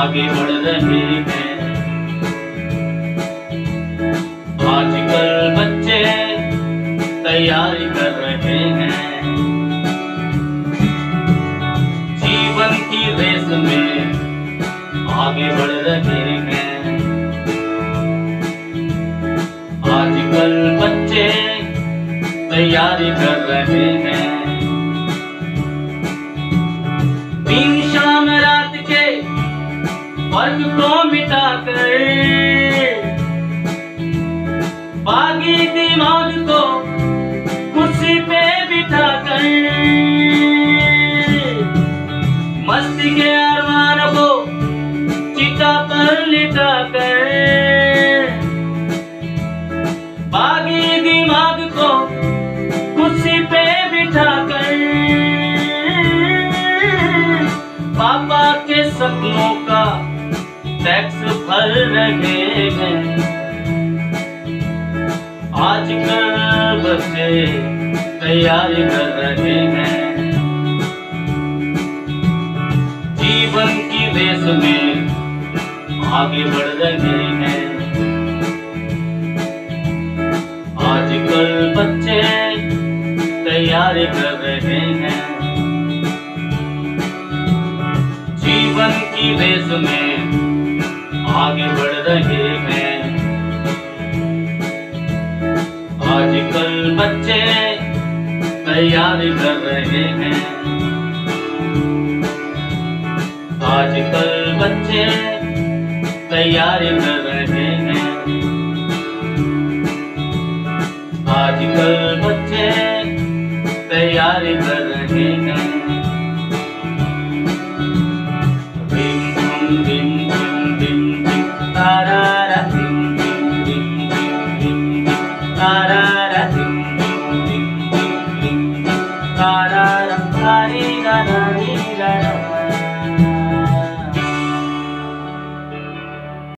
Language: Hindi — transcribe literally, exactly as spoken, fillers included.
आगे बढ़ रहे हैं। आजकल बच्चे तैयारी कर रहे हैं, जीवन की रेस में आगे बढ़ रहे हैं। आजकल बच्चे तैयारी कर रहे हैं, दिन शाम रात के फर्क को मिटाकर बागी दिमाग को कुर्सी पे बिठाकर मस्ती के अरमान को चिता पर लिटाकर बागी दिमाग को कुर्सी पे बिठाकर पापा के सपनों का टैक्स भर रहे हैं। आजकल बच्चे तैयारी कर रहे हैं, जीवन की रेस में आगे बढ़ रहे हैं। आजकल बच्चे तैयारी कर रहे हैं, जीवन की रेस में आगे बढ़ रहे हैं। आजकल बच्चे तैयारी कर रहे हैं, आजकल बच्चे तैयारी कर रहे हैं। आजकल बच्चे